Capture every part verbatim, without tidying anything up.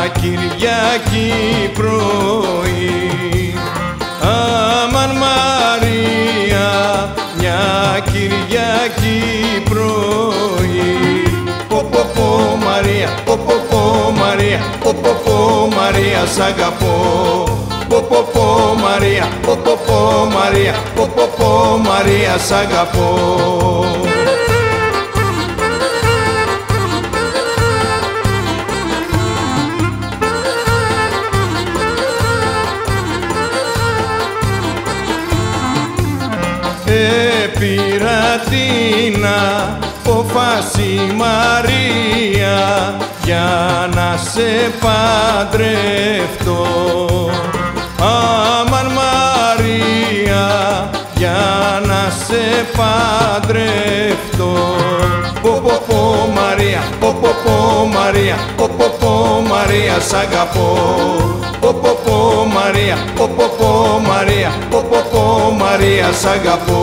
Κυριακή πρωί. Αμαν Μαρία, μια Κυριακή πρωί. Πω πω πω Μαρία, πω πω πω Μαρία, πω πω πω Μαρία σ' αγαπώ. Πω πω πω Μαρία, πω πω πω Μαρία, πω πω πω Μαρία σ' αγαπώ. Έπειρα την απόφαση Μαρία για να σε παντρευτώ. Αμαν Μαρία, για να σε παντρευτώ. Πω πω πω Μαρία, πω πω πω Μαρία, πω πω πω Μαρία σ' αγαπώ. Πω πω πω Μαρία, πω πω πω Μαρία, πω πω πω Μαρία σ' αγαπώ.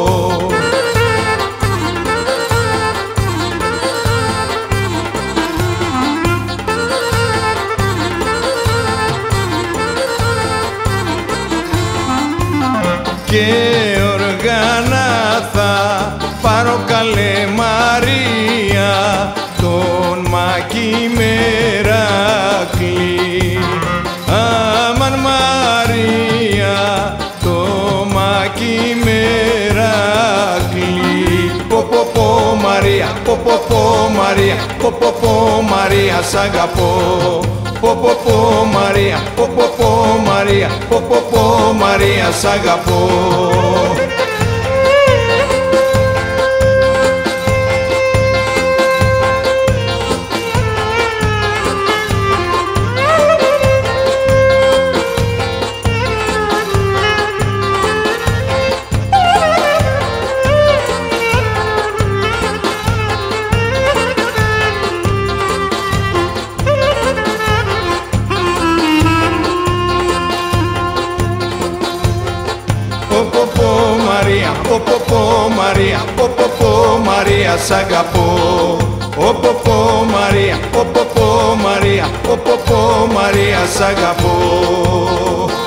Και οργάνα θα πάρω καλέ Μαρία, τον Μάκη Μερακλή. Αμαν Μαρία, το Μάκη Μερακλή. Πω πω πω Μαρία, πω πω πω Μαρία, πω πω πω Μαρία σ' αγαπώ. Πω πω πω Μαρία, πω πω πω Μαρία, πω πω πω Μαρία σ' αγαπώ. Πω πω πω Μαρία, πω πω πω Μαρία, πω πω πω Μαρία σ' αγαπώ. Πω πω πω Μαρία, πω πω πω Μαρία, πω πω πω Μαρία σ' αγαπώ.